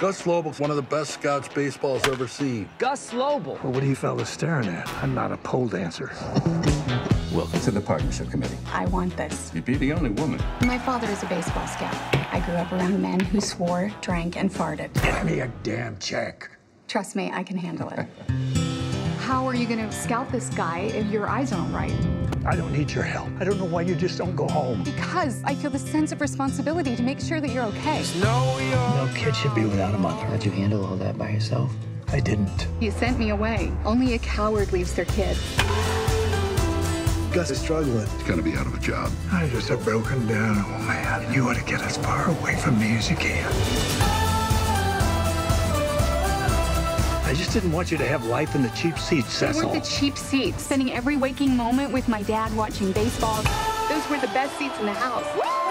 Gus Lobel's one of the best scouts baseball's ever seen. Gus Lobel. Well, what are you fellas staring at? I'm not a pole dancer. Welcome to the partnership committee. I want this. You'd be the only woman. My father is a baseball scout. I grew up around men who swore, drank, and farted. Get me a damn check. Trust me, I can handle it. How are you going to scout this guy if your eyes aren't right? I don't need your help. I don't know why you just don't go home. Because I feel the sense of responsibility to make sure that you're okay. No kid should be without a mother. How'd you handle all that by yourself? I didn't. You sent me away. Only a coward leaves their kid. Gus is struggling. He's gonna be out of a job. I'm just a broken down old man. You ought to get as far away from me as you can. I just didn't want you to have life in the cheap seats, They Cecil. were the cheap seats. Spending every waking moment with my dad watching baseball. Those were the best seats in the house.